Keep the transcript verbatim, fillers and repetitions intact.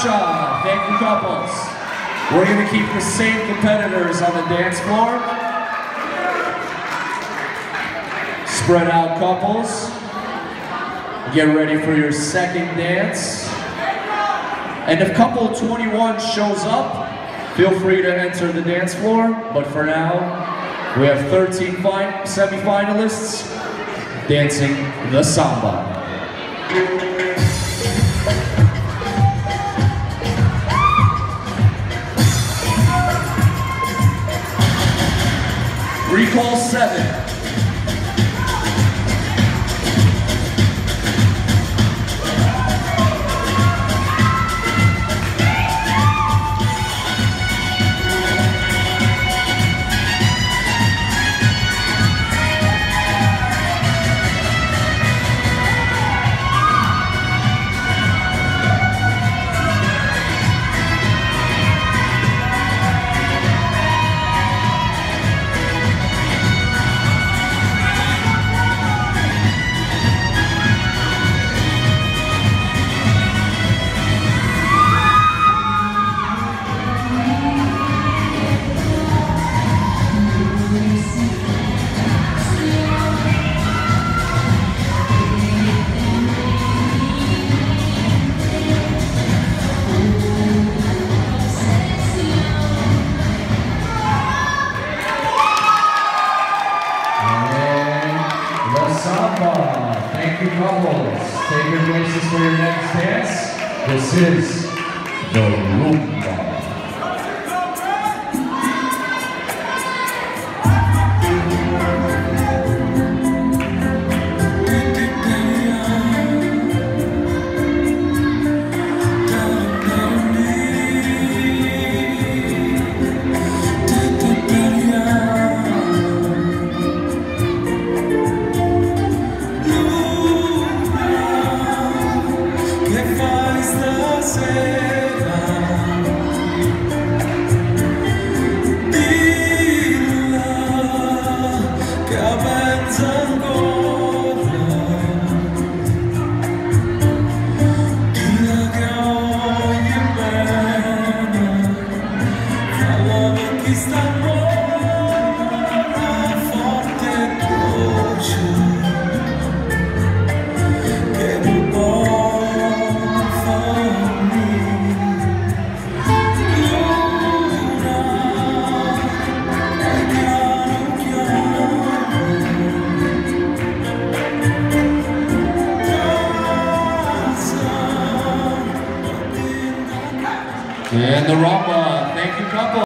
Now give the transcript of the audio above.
cha-cha. Thank you, couples. We're going to keep the same competitors on the dance floor. Spread out, couples. Get ready for your second dance. And if couple twenty-one shows up, feel free to enter the dance floor. But for now, we have thirteen semi-finalists dancing the samba. Recall seven. Samba. Thank you, couples. Take your places for your next dance. This is the Rumba. And the rumba. Thank you, couple.